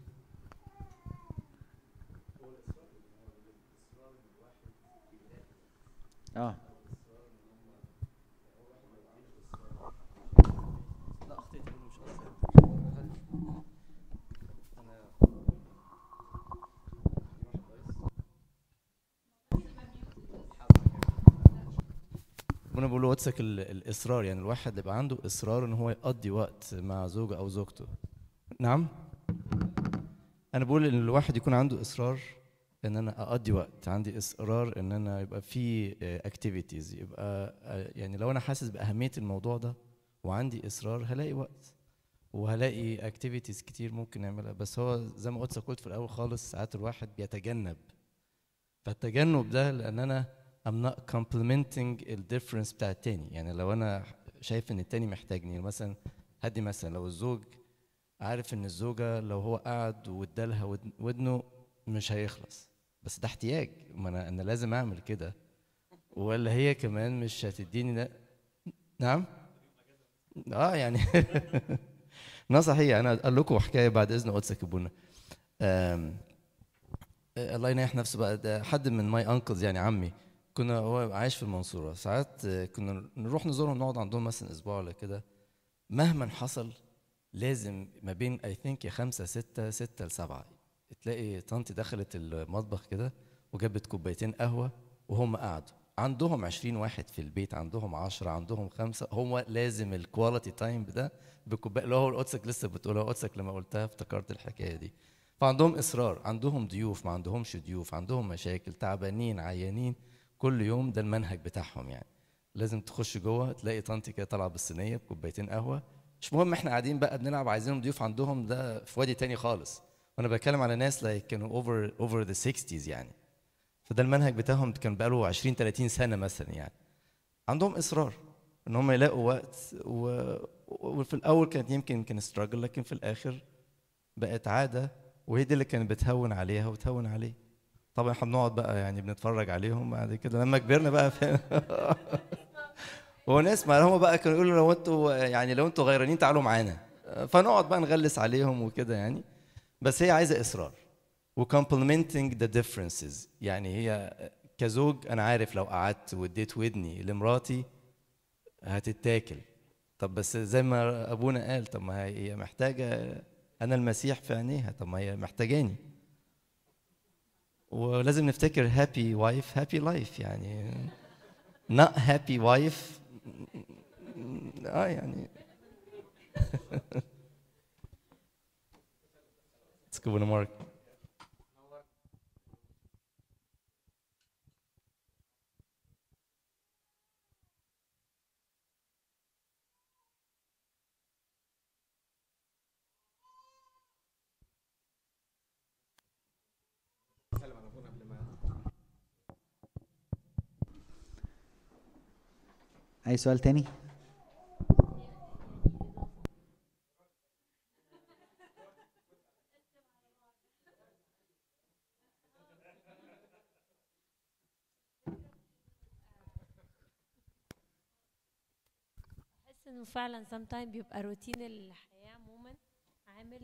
اه وانا بقول واتسك ال- الاصرار، يعني الواحد يبقى عنده اصرار ان هو يقضي وقت مع زوجه او زوجته. نعم، انا بقول ان الواحد يكون عنده اصرار ان انا اقضي وقت، عندي اصرار ان انا يبقى في اكتيفيتيز، يبقى آه، يعني لو انا حاسس باهميه الموضوع ده وعندي اصرار هلاقي وقت وهلاقي اكتيفيتيز كتير ممكن نعملها. بس هو زي ما قلت قلت في الاول خالص، ساعات الواحد بيتجنب، فالتجنب ده لان انا I'm not complimenting الديفرنس بتاع التاني. يعني لو انا شايف ان التاني محتاجني، مثلا هدي مثلا لو الزوج عارف ان الزوجه لو هو قعد وادالها ود- ودنه مش هيخلص، بس ده احتياج، ما انا انا لازم اعمل كده، ولا هي كمان مش هتديني نا... نعم. اه يعني لا صحيح. انا اقول لكم حكايه بعد اذن قدسك ابونا. آم، آه، الله ينيح نفسه بقى، ده حد من ماي انكلز يعني عمي، كنا هو عايش في المنصوره، ساعات آه، كنا نروح نزورهم نقعد عندهم مثلا اسبوع ولا كده. مهما حصل لازم ما بين اي ثينك يا خمسه سته سته لسبعه تلاقي طنطي دخلت المطبخ كده وجابت كوبايتين قهوه، وهم قعدوا عندهم عشرين واحد في البيت، عندهم عشرة، عندهم خمسة، هو لازم الكواليتي تايم ده بكوبايه. اللي هو القدسك لسه بتقولها، قدسك لما قلتها افتكرت الحكايه دي. فعندهم اصرار، عندهم ضيوف ما عندهمش ضيوف، عندهم مشاكل، تعبانين عيانين، كل يوم ده المنهج بتاعهم. يعني لازم تخش جوه تلاقي طنطي كده طالعه بالصينيه بكوبايتين قهوه، مش مهم احنا قاعدين بقى بنلعب عايزينهم ضيوف، عندهم ده في وادي تاني خالص. وانا بتكلم على ناس لايك كانوا اوفر اوفر ذا ستينز يعني، فده المنهج بتاعهم كان بقاله عشرين تلاتين سنه مثلا. يعني عندهم اصرار ان هم يلاقوا وقت و... وفي الاول كانت يمكن كان ستراجل، لكن في الاخر بقت عاده، وهي دي اللي كانت بتهون عليها وتهون عليه. طبعا احنا بنقعد بقى يعني بنتفرج عليهم بعد كده لما كبرنا بقى هو ناس ما هم بقى كانوا يقولوا لو انتوا يعني لو انتوا غيرانين تعالوا معانا، فنقعد بقى نغلس عليهم وكده يعني. بس هي عايزه اصرار و complimenting the differences. يعني هي كزوج انا عارف لو قعدت واديت ودني لمراتي هتتاكل، طب بس زي ما ابونا قال، طب ما هي محتاجه، انا المسيح في عينيها، طب ما هي محتاجاني. ولازم نفتكر happy wife happy life، يعني not happy wife اه يعني تسكبونا مارك. اي سؤال تاني؟ بحس انه فعلا sometimes بيبقى روتين الحياة عموما عامل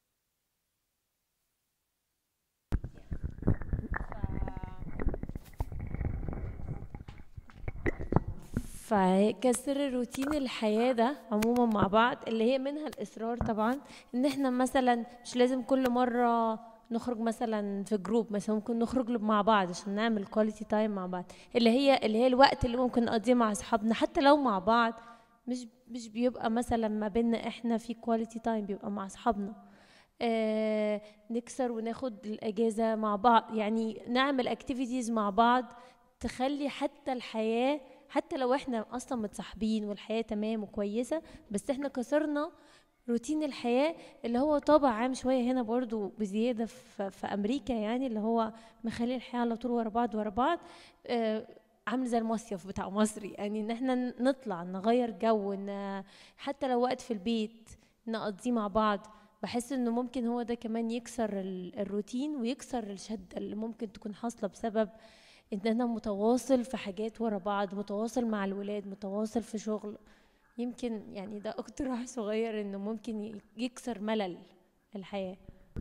ف... فكسر روتين الحياة ده عموما مع بعض، اللي هي منها الإصرار طبعا، ان احنا مثلا مش لازم كل مرة نخرج مثلا في جروب، مثلا ممكن نخرج مع بعض عشان نعمل كواليتي تايم مع بعض، اللي هي اللي هي الوقت اللي ممكن نقضيه مع اصحابنا حتى لو مع بعض، مش مش بيبقى مثلا ما بيننا احنا في كواليتي تايم، بيبقى مع اصحابنا. آه نكسر وناخد الاجازه مع بعض، يعني نعمل اكتيفيتيز مع بعض تخلي حتى الحياه، حتى لو احنا اصلا متصاحبين والحياه تمام وكويسه، بس احنا كسرنا روتين الحياه اللي هو طابع عام شويه هنا برضو بزياده في, في امريكا، يعني اللي هو مخلي الحياه على طول ورا بعض ورا بعض. آه عامل زي المصيف بتاع مصر، يعني ان احنا نطلع نغير جو، إن حتى لو وقت في البيت نقضيه مع بعض. بحس انه ممكن هو ده كمان يكسر الروتين ويكسر الشدة اللي ممكن تكون حاصلة بسبب ان انا متواصل في حاجات ورا بعض، متواصل مع الولاد، متواصل في شغل. يمكن يعني ده اقتراح صغير انه ممكن ي- يكسر ملل الحياة.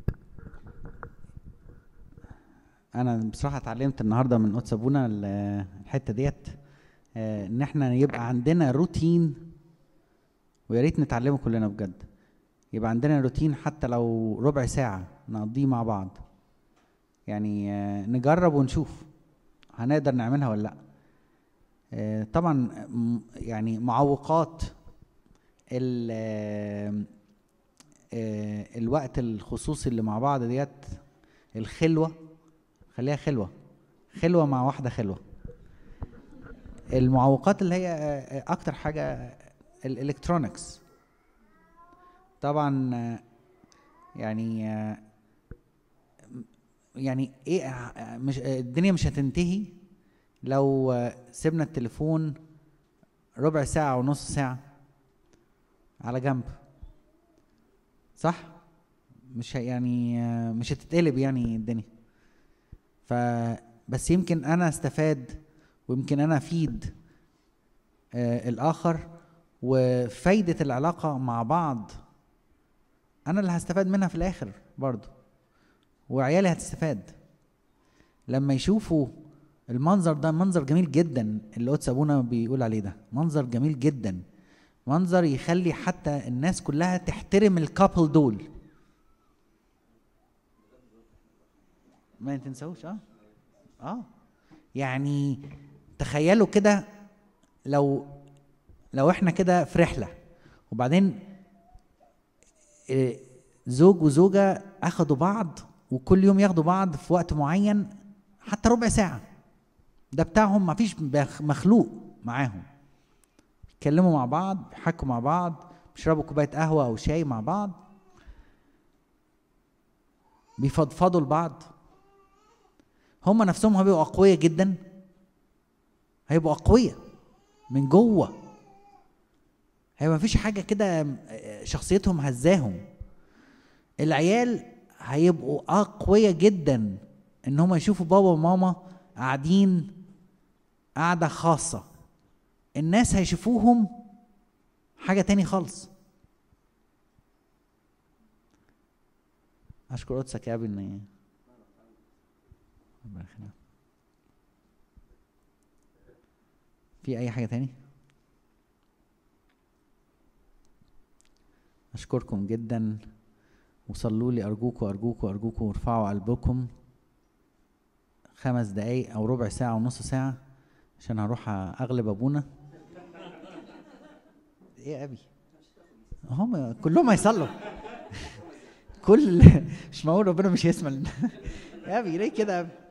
انا بصراحه اتعلمت النهارده من قدس ابونا ال- الحته ديت، آه، ان احنا يبقى عندنا روتين، ويا ريت نتعلمه كلنا بجد. يبقى عندنا روتين حتى لو ربع ساعه نقضيه مع بعض، يعني آه، نجرب ونشوف هنقدر نعملها ولا لا. آه، طبعا م- يعني معوقات ال- آه، آه، الوقت الخصوصي اللي مع بعض ديت، الخلوه، خليها خلوه خلوه مع واحده خلوه. المعوقات اللي هي آه، اكتر حاجه الالكترونكس طبعا، آه، يعني آه، يعني ايه، آه، مش آه، الدنيا مش هتنتهي لو آه، سيبنا التليفون ربع ساعة ونص ساعة على جنب، صح؟ مش ه- يعني آه، مش هتتقلب يعني الدنيا. ف بس يمكن انا استفاد، ويمكن انا افيد آه الاخر، وفايدة العلاقة مع بعض انا اللي هستفاد منها في الاخر برضو، وعيالي هتستفاد لما يشوفوا المنظر ده. منظر جميل جدا اللي قدس ابونا بيقول عليه ده، منظر جميل جدا، منظر يخلي حتى الناس كلها تحترم الكابل دول. ما تنسوش. اه اه يعني تخيلوا كده، لو لو احنا كده في رحله، وبعدين آه، زوج وزوجه اخدوا بعض، وكل يوم ياخدوا بعض في وقت معين حتى ربع ساعه، ده بتاعهم، ما فيش مخلوق معاهم، يتكلموا مع بعض، بيحكوا مع بعض، بيشربوا كوبايه قهوه او شاي مع بعض، بيفضفضوا لبعض. هم نفسهم هيبقوا اقوياء جدا، هيبقوا اقوياء من جوه، هيبقى مفيش حاجه كده شخصيتهم هزاهم. العيال هيبقوا اقوياء جدا ان هم يشوفوا بابا وماما قاعدين قاعده خاصه، الناس هيشوفوهم حاجه تاني خالص. اشكر قدسك يا ابي ان في اي حاجه تاني. اشكركم جدا، وصلوا لي ارجوكم ارجوكم ارجوكم، وارفعوا قلبكم خمس دقايق او ربع ساعه ونص ساعه عشان هروح اغلب ابونا. ايه يا ابي، هم كلهم هيصلوا كل مش معقول ربنا مش يسمع. يا ابي ليه كده يا ابي؟